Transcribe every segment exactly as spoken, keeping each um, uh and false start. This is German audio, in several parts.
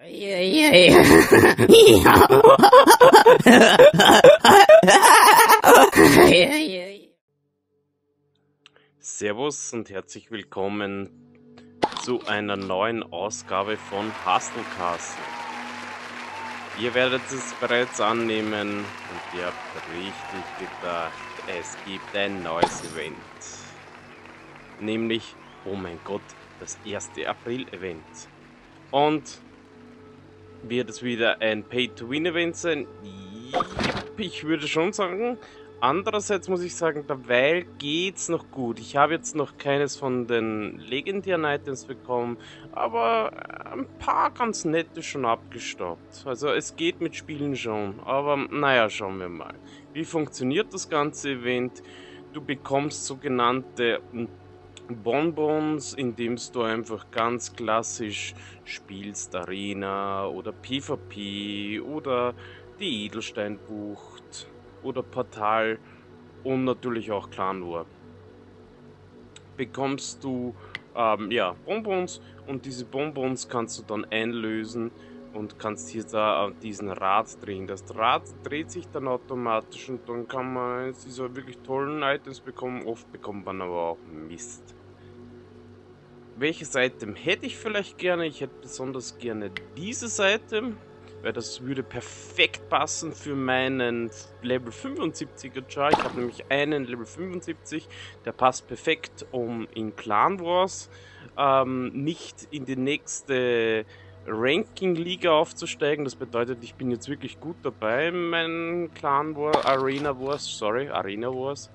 Ja, ja, ja. Ja, ja, ja. Servus und herzlich willkommen zu einer neuen Ausgabe von Hustle Castle. Ihr werdet es bereits annehmen und ihr habt richtig gedacht, es gibt ein neues Event. Nämlich, oh mein Gott, das erste April-Event. Und wird es wieder ein Pay-to-Win-Event sein? Yep, ich würde schon sagen. Andererseits muss ich sagen, derweil geht's noch gut. Ich habe jetzt noch keines von den legendären Items bekommen, aber ein paar ganz nette schon abgestaubt. Also es geht mit Spielen schon, aber naja, schauen wir mal. Wie funktioniert das ganze Event? Du bekommst sogenannte Bonbons, indem du einfach ganz klassisch spielst, Arena oder PvP oder die Edelsteinbucht oder Portal und natürlich auch Clan War. Bekommst du ähm, ja, Bonbons und diese Bonbons kannst du dann einlösen und kannst hier da diesen Rad drehen. Das Rad dreht sich dann automatisch und dann kann man diese wirklich tollen Items bekommen. Oft bekommt man aber auch Mist. Welches Item hätte ich vielleicht gerne? Ich hätte besonders gerne dieses Item, weil das würde perfekt passen für meinen Level fünfundsiebziger Char. Ich habe nämlich einen Level fünfundsiebzig, der passt perfekt, um in Clan Wars ähm, nicht in die nächste Ranking-Liga aufzusteigen. Das bedeutet, ich bin jetzt wirklich gut dabei in meinen Clan War, Arena Wars, sorry, Arena Wars.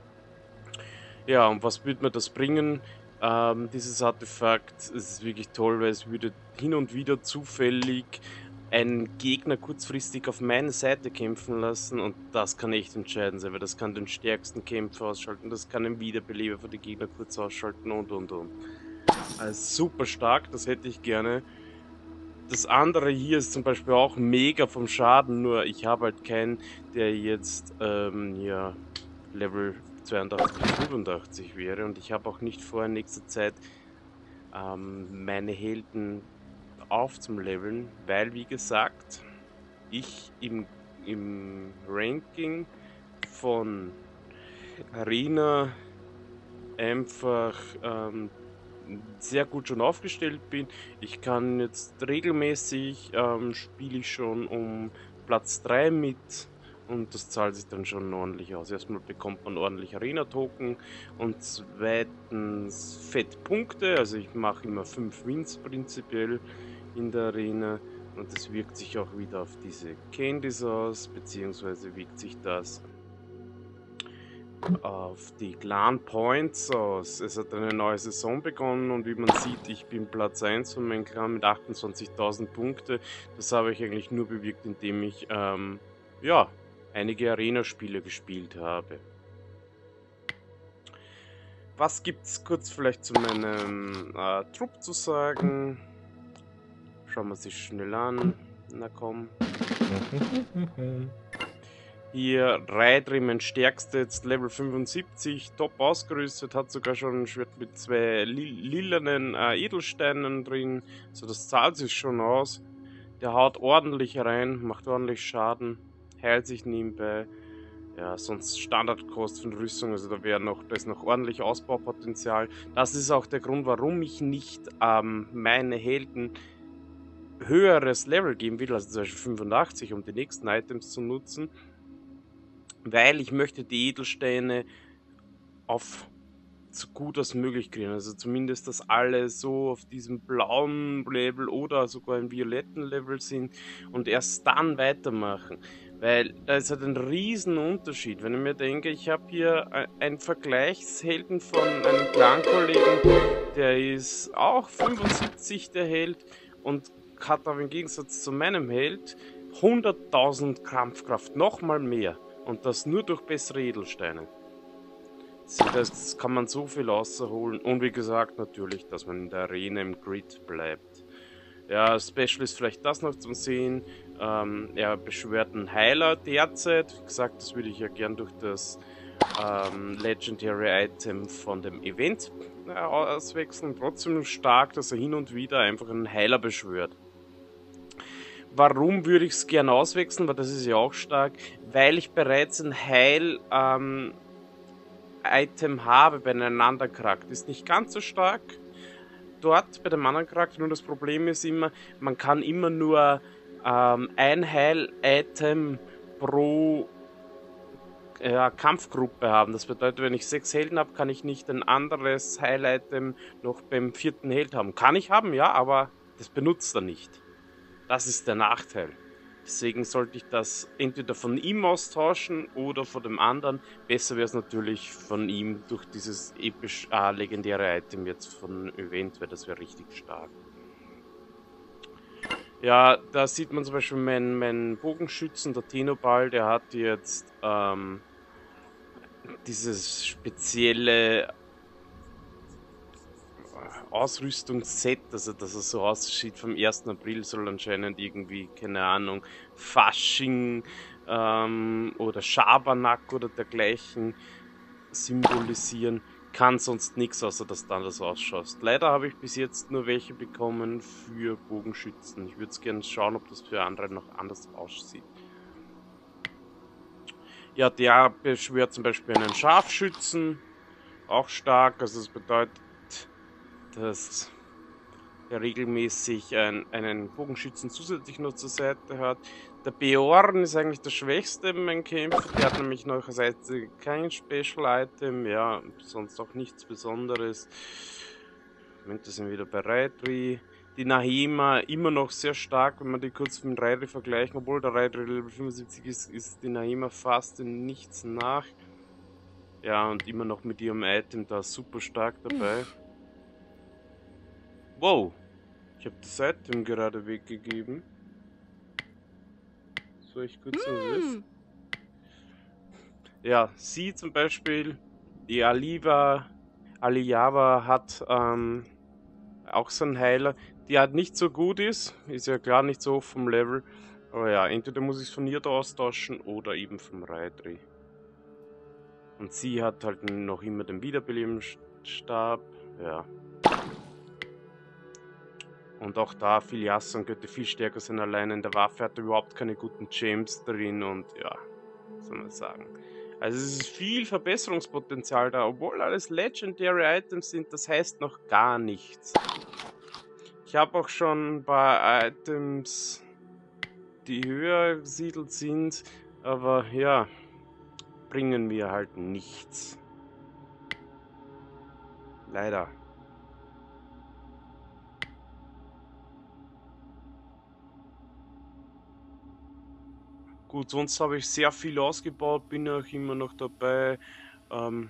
Ja, und was würde mir das bringen? Ähm, dieses Artefakt, es ist wirklich toll, weil es würde hin und wieder zufällig einen Gegner kurzfristig auf meine Seite kämpfen lassen und das kann echt entscheidend sein, weil das kann den stärksten Kämpfer ausschalten, das kann den Wiederbeleber für die Gegner kurz ausschalten und und und. Also super stark, das hätte ich gerne. Das andere hier ist zum Beispiel auch mega vom Schaden, nur ich habe halt keinen, der jetzt ähm, ja, Level zweiundachtzig bis fünfundachtzig wäre und ich habe auch nicht vor, in nächster Zeit ähm, meine Helden aufzuleveln, weil wie gesagt, ich im, im Ranking von Arena einfach ähm, sehr gut schon aufgestellt bin. Ich kann jetzt regelmäßig ähm, spiele ich schon um Platz drei mit. Und das zahlt sich dann schon ordentlich aus. Erstmal bekommt man ordentlich Arena-Token und zweitens Fettpunkte. Also ich mache immer fünf Wins prinzipiell in der Arena und das wirkt sich auch wieder auf diese Candies aus, beziehungsweise wirkt sich das auf die Clan Points aus. Es hat eine neue Saison begonnen und wie man sieht, ich bin Platz eins von meinem Clan mit achtundzwanzigtausend Punkte. Das habe ich eigentlich nur bewirkt, indem ich ähm, ja, einige Arena-Spiele gespielt habe. Was gibt es kurz vielleicht zu meinem äh, Trupp zu sagen? Schauen wir sich schnell an. Na komm. Hier Reitrim, mein stärkster, jetzt Level fünfundsiebzig, top ausgerüstet, hat sogar schon ein Schwert mit zwei li lilanen äh, Edelsteinen drin. So, das zahlt sich schon aus. Der haut ordentlich rein, macht ordentlich Schaden. Heilt sich nebenbei. Ja, sonst Standardkost von Rüstung, also da wäre noch, da ist noch ordentlich Ausbaupotenzial. Das ist auch der Grund, warum ich nicht ähm, meine Helden höheres Level geben will, also zum Beispiel fünfundachtzig, um die nächsten Items zu nutzen, weil ich möchte die Edelsteine auf so gut als möglich kriegen, also zumindest, dass alle so auf diesem blauen Level oder sogar im violetten Level sind und erst dann weitermachen. Weil da ist halt ein riesen Unterschied. Wenn ich mir denke, ich habe hier einen Vergleichshelden von einem Clan-Kollegen, der ist auch fünfundsiebzig, der Held, und hat aber im Gegensatz zu meinem Held hunderttausend Kampfkraft, nochmal mehr. Und das nur durch bessere Edelsteine. Das kann man so viel rausholen. Und wie gesagt, natürlich, dass man in der Arena im Grid bleibt. Ja, Special ist vielleicht das noch zum Sehen. Ähm, er beschwört einen Heiler derzeit. Wie gesagt, das würde ich ja gern durch das ähm, Legendary Item von dem Event äh, auswechseln. Trotzdem stark, dass er hin und wieder einfach einen Heiler beschwört. Warum würde ich es gern auswechseln? Weil das ist ja auch stark. Weil ich bereits ein Heil ähm, Item habe bei einem anderen Charakter. Ist nicht ganz so stark dort bei dem anderen Charakter. Nur das Problem ist immer, man kann immer nur ähm, ein Heil-Item pro ja, Kampfgruppe haben. Das bedeutet, wenn ich sechs Helden habe, kann ich nicht ein anderes Heil-Item noch beim vierten Held haben. Kann ich haben, ja, aber das benutzt er nicht. Das ist der Nachteil. Deswegen sollte ich das entweder von ihm austauschen oder von dem anderen. Besser wäre es natürlich von ihm durch dieses episch äh, legendäre Item jetzt von Event, weil das wäre richtig stark. Ja, da sieht man zum Beispiel meinen mein Bogenschützen, der Tenobal, der hat jetzt ähm, dieses spezielle Ausrüstungsset, also dass er so aussieht vom ersten April, soll anscheinend irgendwie, keine Ahnung, Fasching ähm, oder Schabernack oder dergleichen symbolisieren. Kann sonst nichts, außer dass du anders ausschaust. Leider habe ich bis jetzt nur welche bekommen für Bogenschützen. Ich würde es gerne schauen, ob das für andere noch anders aussieht. Ja, der beschwört zum Beispiel einen Scharfschützen. Auch stark, also das bedeutet, dass er regelmäßig ein, einen Bogenschützen zusätzlich noch zur Seite hat. Der Beorn ist eigentlich der schwächste in meinem Kampf. Der hat nämlich noch als einzige kein Special Item, ja, sonst auch nichts Besonderes. Moment, da sind wir wieder bei Raidri. Die Nahima immer noch sehr stark, wenn man die kurz mit Raidri vergleichen. Obwohl der Raidri Level fünfundsiebzig ist, ist die Nahima fast in nichts nach. Ja, und immer noch mit ihrem Item da super stark dabei. Wow, ich habe das Item gerade weggegeben. Soll ich kurz so wissen? Ja, sie zum Beispiel, die Aliva, Aliyava hat ähm, auch so einen Heiler, die halt nicht so gut ist. Ist ja klar nicht so hoch vom Level. Aber ja, entweder muss ich es von ihr da austauschen oder eben vom Raidri. Und sie hat halt noch immer den Wiederbelebenstab. Ja. Und auch da, Filiasson könnte viel stärker sein. Allein in der Waffe hat er überhaupt keine guten Gems drin. Und ja, was soll man sagen. Also es ist viel Verbesserungspotenzial da. Obwohl alles Legendary Items sind, das heißt noch gar nichts. Ich habe auch schon ein paar Items, die höher gesiedelt sind. Aber ja, bringen mir halt nichts. Leider. Gut, sonst habe ich sehr viel ausgebaut, bin auch immer noch dabei. Ähm,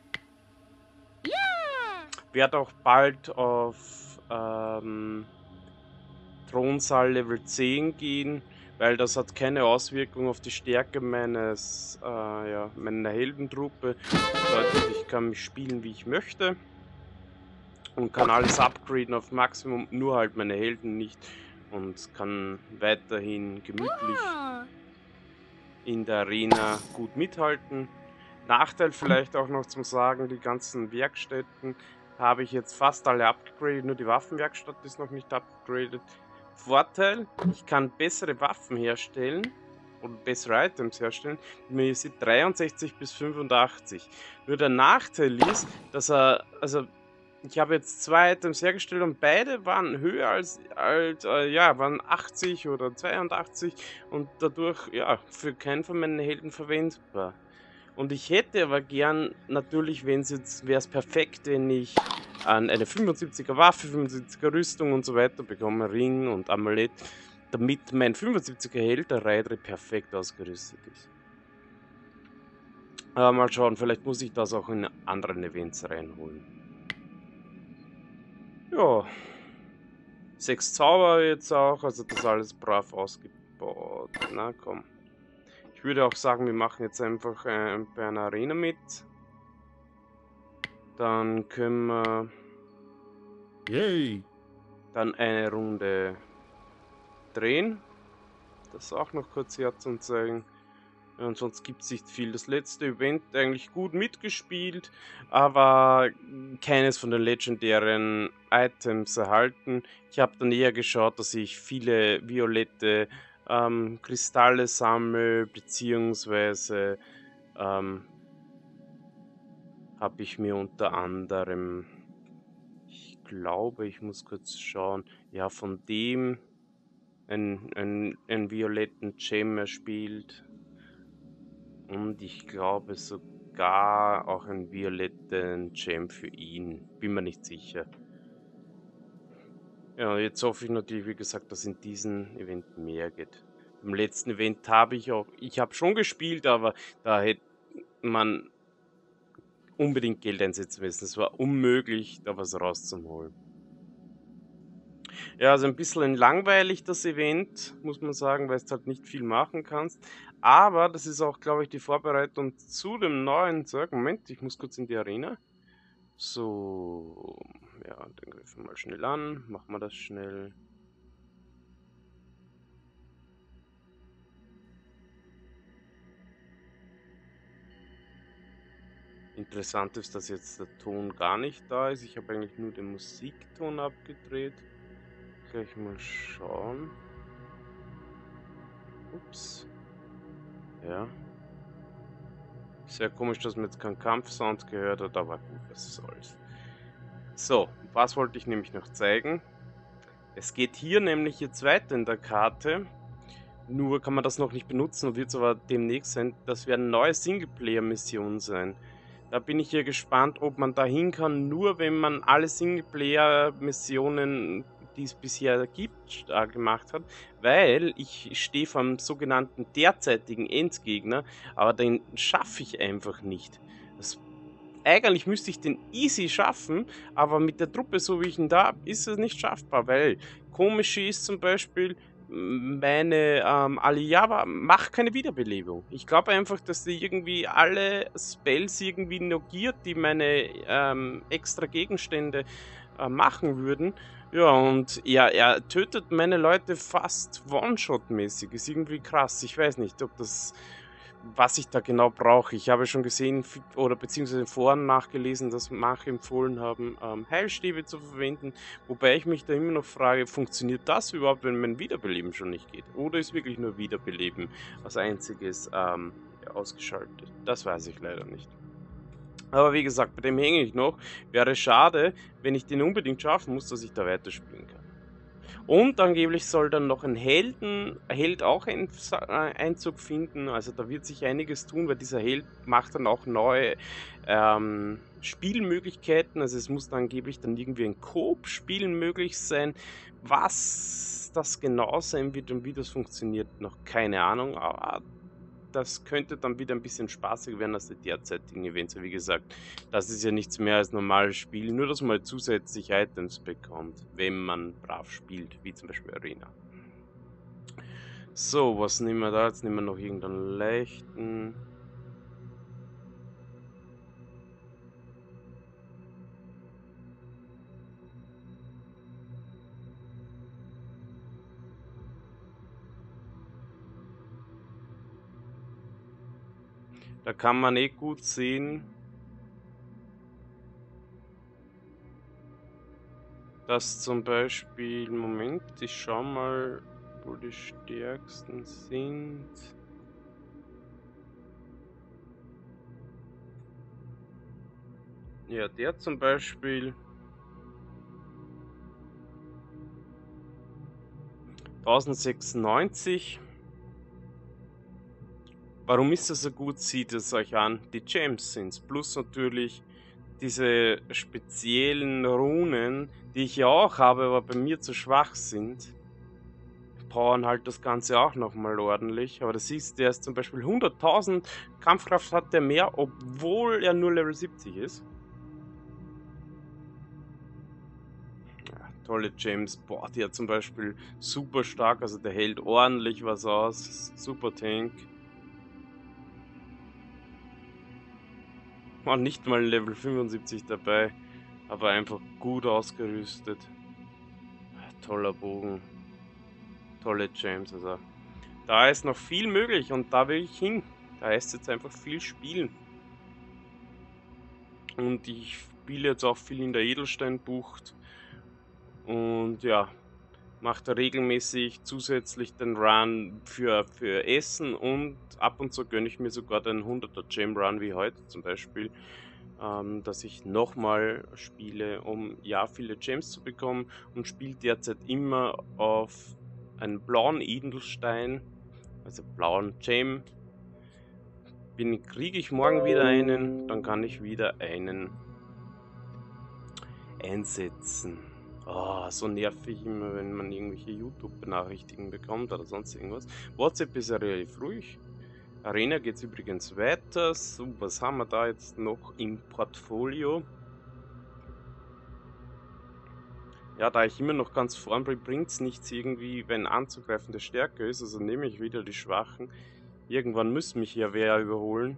yeah. Werde auch bald auf ähm, Thronsaal Level zehn gehen, weil das hat keine Auswirkung auf die Stärke meines, äh, ja, meiner Heldentruppe. Das bedeutet, ich kann mich spielen, wie ich möchte und kann alles upgraden auf Maximum, nur halt meine Helden nicht, und kann weiterhin gemütlich in der Arena gut mithalten. Nachteil vielleicht auch noch zum Sagen, die ganzen Werkstätten habe ich jetzt fast alle upgradet, nur die Waffenwerkstatt ist noch nicht upgradet. Vorteil, ich kann bessere Waffen herstellen und bessere Items herstellen. Mir sieht dreiundsechzig bis fünfundachtzig. Nur der Nachteil ist, dass er, also ich habe jetzt zwei Items hergestellt und beide waren höher als, als äh, ja, waren achtzig oder zweiundachtzig und dadurch, ja, für keinen von meinen Helden verwendbar. Und ich hätte aber gern, natürlich, wenn es jetzt, wäre es perfekt, wenn ich an eine fünfundsiebziger Waffe, fünfundsiebziger Rüstung und so weiter bekomme, Ring und Amulett, damit mein fünfundsiebziger Held, der Raidri, perfekt ausgerüstet ist. Aber mal schauen, vielleicht muss ich das auch in anderen Events reinholen. Ja, sechs Zauber jetzt auch, also das alles brav ausgebaut. Na komm. Ich würde auch sagen, wir machen jetzt einfach äh, bei einer Arena mit. Dann können wir Yay. dann eine Runde drehen. Das auch noch kurz herzuzeigen. Und sonst gibt es nicht viel. Das letzte Event eigentlich gut mitgespielt, aber keines von den legendären Items erhalten. Ich habe dann eher geschaut, dass ich viele violette ähm, Kristalle sammle, beziehungsweise ähm, habe ich mir unter anderem, ich glaube, ich muss kurz schauen, ja, von dem einen, einen, einen violetten Gem erspielt. Und ich glaube sogar auch einen violetten Gem für ihn. Bin mir nicht sicher. Ja, jetzt hoffe ich natürlich, wie gesagt, dass in diesem Event mehr geht. Im letzten Event habe ich auch, ich habe schon gespielt, aber da hätte man unbedingt Geld einsetzen müssen. Es war unmöglich, da was rauszuholen. Ja, also ein bisschen langweilig das Event, muss man sagen, weil du halt nicht viel machen kannst. Aber das ist auch, glaube ich, die Vorbereitung zu dem neuen Zeug. Moment, ich muss kurz in die Arena. So, ja, dann greifen wir mal schnell an. Machen wir das schnell. Interessant ist, dass jetzt der Ton gar nicht da ist. Ich habe eigentlich nur den Musikton abgedreht. Gleich mal schauen. Ups. Ja. Sehr komisch, dass man jetzt keinen Kampfsound gehört hat, aber gut, was soll's. So, was wollte ich nämlich noch zeigen? Es geht hier nämlich jetzt weiter in der Karte. Nur kann man das noch nicht benutzen und wird es aber demnächst sein. Das werden neue Singleplayer-Missionen sein. Da bin ich hier gespannt, ob man da hin kann, nur wenn man alle Singleplayer-Missionen, die es bisher gibt, äh, gemacht hat, weil ich stehe vom sogenannten derzeitigen Endgegner, aber den schaffe ich einfach nicht. Das, eigentlich müsste ich den easy schaffen, aber mit der Truppe, so wie ich ihn da habe, ist es nicht schaffbar, weil komisch ist zum Beispiel, meine ähm, Aliyaba macht keine Wiederbelebung. Ich glaube einfach, dass die irgendwie alle Spells irgendwie negiert, die meine ähm, extra Gegenstände äh, machen würden. Ja, und ja, er tötet meine Leute fast One-Shot-mäßig. Ist irgendwie krass. Ich weiß nicht, ob das, was ich da genau brauche. Ich habe schon gesehen oder beziehungsweise in Foren nachgelesen, dass Mach empfohlen haben, ähm, Heilstäbe zu verwenden. Wobei ich mich da immer noch frage, funktioniert das überhaupt, wenn mein Wiederbeleben schon nicht geht? Oder ist wirklich nur Wiederbeleben als einziges ähm, ja, ausgeschaltet? Das weiß ich leider nicht. Aber wie gesagt, bei dem hänge ich noch. Wäre schade, wenn ich den unbedingt schaffen muss, dass ich da weiterspielen kann. Und angeblich soll dann noch ein Helden, Held auch einen Einzug finden. Also da wird sich einiges tun, weil dieser Held macht dann auch neue ähm, Spielmöglichkeiten. Also es muss dann angeblich dann irgendwie ein Coop-Spielen möglich sein. Was das genau sein wird und wie das funktioniert, noch keine Ahnung. Aber das könnte dann wieder ein bisschen spaßiger werden als die derzeitigen Events. Wie gesagt, das ist ja nichts mehr als normales Spiel, nur dass man halt zusätzlich Items bekommt, wenn man brav spielt, wie zum Beispiel Arena. So, was nehmen wir da? Jetzt nehmen wir noch irgendeinen leichten. Da kann man eh gut sehen, dass zum Beispiel, Moment, ich schau mal, wo die stärksten sind. Ja, der zum Beispiel tausendsechsundneunzig. Warum ist das so gut? Sieht es euch an. Die Gems sind es. Plus natürlich diese speziellen Runen, die ich ja auch habe, aber bei mir zu schwach sind. Powern halt das Ganze auch nochmal ordentlich. Aber das ist, der ist zum Beispiel hunderttausend Kampfkraft hat der mehr, obwohl er nur Level siebzig ist. Ja, tolle Gems. Boah, die hat zum Beispiel super stark, also der hält ordentlich was aus. Super Tank. War nicht mal Level fünfundsiebzig dabei, aber einfach gut ausgerüstet. Toller Bogen. Tolle Gems, also da ist noch viel möglich und da will ich hin. Da heißt es jetzt einfach viel spielen. Und ich spiele jetzt auch viel in der Edelsteinbucht. Und ja, mache da regelmäßig zusätzlich den Run für, für Essen und ab und zu gönne ich mir sogar den hunderter Gem Run wie heute zum Beispiel, ähm, dass ich nochmal spiele, um ja viele Gems zu bekommen, und spiele derzeit immer auf einen blauen Edelstein, also blauen Gem. Bin, kriege ich morgen wieder einen, dann kann ich wieder einen einsetzen. Oh, so nervig immer, wenn man irgendwelche YouTube-Benachrichtigungen bekommt oder sonst irgendwas. WhatsApp ist ja relativ ruhig. Arena geht es übrigens weiter. So, was haben wir da jetzt noch im Portfolio? Ja, da ich immer noch ganz vorn bin, bringt es nichts irgendwie, wenn anzugreifen der stärker ist. Also nehme ich wieder die Schwachen. Irgendwann muss mich ja wer überholen.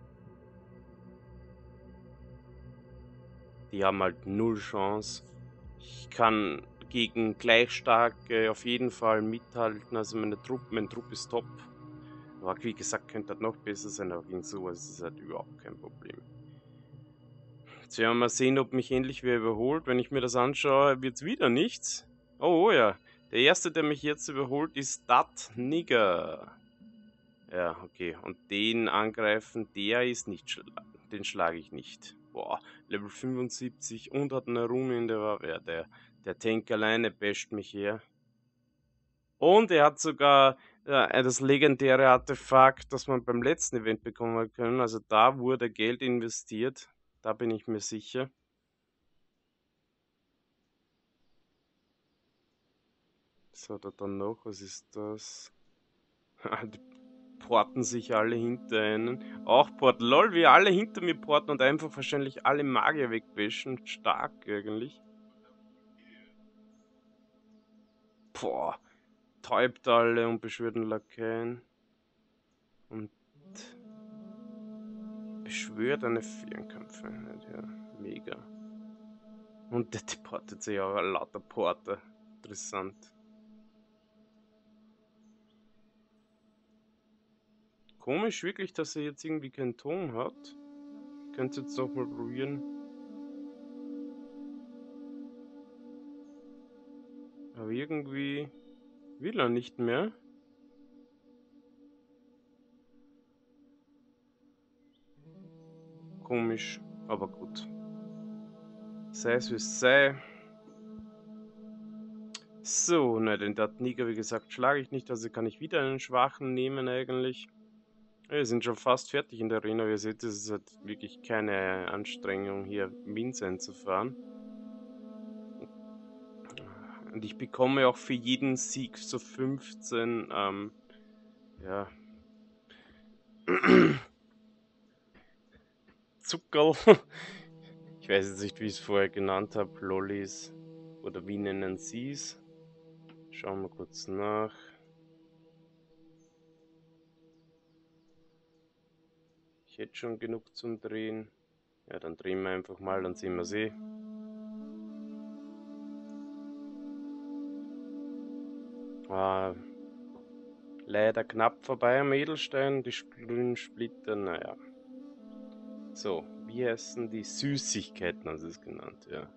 Die haben halt null Chance. Ich kann gegen gleich starke auf jeden Fall mithalten. Also meine Truppe, mein Trupp ist top. Aber wie gesagt, könnte das noch besser sein, aber gegen sowas ist es halt überhaupt kein Problem. Jetzt werden wir mal sehen, ob mich endlich wer überholt. Wenn ich mir das anschaue, wird es wieder nichts. Oh, oh ja, der erste, der mich jetzt überholt, ist Dat Nigger. Ja, okay. Und den angreifen, der ist nicht schla den schlage ich nicht. Boah, Level fünfundsiebzig und hat eine Rune in der Waffe. Ja, der, der Tank alleine basht mich her. Und er hat sogar äh, das legendäre Artefakt, das man beim letzten Event bekommen können. Also da wurde Geld investiert. Da bin ich mir sicher. Was hat er dann noch? Was ist das? Die porten sich alle hinter einen. Auch porten. Lol, wie alle hinter mir porten und einfach wahrscheinlich alle Magier wegwischen. Stark eigentlich. Boah. Täubt alle und beschwört den Lakaien. Und beschwört eine Fernkampfeinheit. Ja, mega. Und der portet sich auch lauter Porter. Interessant. Komisch wirklich, dass er jetzt irgendwie keinen Ton hat. Ich könnte es jetzt nochmal probieren. Aber irgendwie will er nicht mehr. Komisch, aber gut. Sei es wie es sei. So, ne, den Dat Nigger, wie gesagt, schlage ich nicht, also kann ich wieder einen Schwachen nehmen eigentlich. Wir sind schon fast fertig in der Arena. Wie ihr seht, es ist halt wirklich keine Anstrengung, hier Wins einzufahren. Und ich bekomme auch für jeden Sieg so fünfzehn, ähm, ja, Zuckerl. Ich weiß jetzt nicht, wie ich es vorher genannt habe, Lollis. Oder wie nennen sie es? Schauen wir kurz nach. Ich hätte schon genug zum Drehen. Ja, dann drehen wir einfach mal, dann sehen wir sie. Ah, leider knapp vorbei am Edelstein, die grünen Splitter, naja. So, wie heißen die? Süßigkeiten, haben sie es genannt, ja.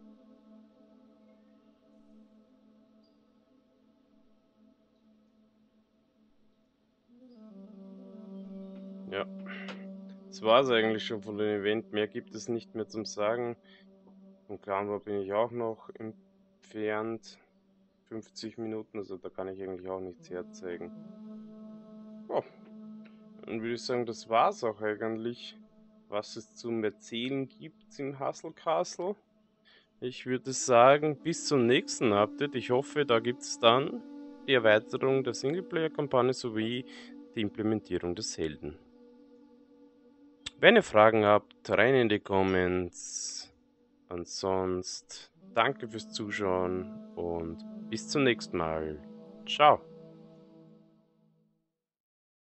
Ja, das war es eigentlich schon von dem Event. Mehr gibt es nicht mehr zum Sagen. Vom Clan bin ich auch noch entfernt. fünfzig Minuten, also da kann ich eigentlich auch nichts herzeigen. Ja, dann würde ich sagen, das war es auch eigentlich, was es zum Erzählen gibt im Hustle Castle. Ich würde sagen, bis zum nächsten Update. Ich hoffe, da gibt es dann die Erweiterung der Singleplayer-Kampagne sowie die Implementierung des Helden. Wenn ihr Fragen habt, rein in die Comments. Ansonsten danke fürs Zuschauen und bis zum nächsten Mal. Ciao.